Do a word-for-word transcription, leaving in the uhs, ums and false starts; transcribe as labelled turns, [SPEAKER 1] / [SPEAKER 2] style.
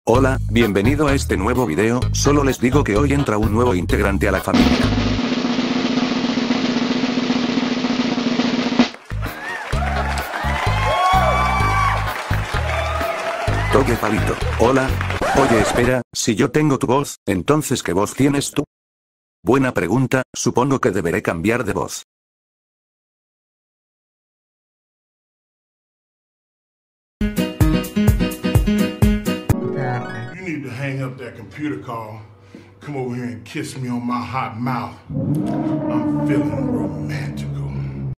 [SPEAKER 1] Hola, bienvenido a este nuevo video, solo les digo que hoy entra un nuevo integrante a la familia. Toque palito. Hola. Oye, espera, si yo tengo tu voz, entonces ¿qué voz tienes tú? Buena pregunta, supongo que deberé cambiar de voz.
[SPEAKER 2] You need to hang up that computer call. Come over here and kiss me on my hot mouth. I'm feeling romantic.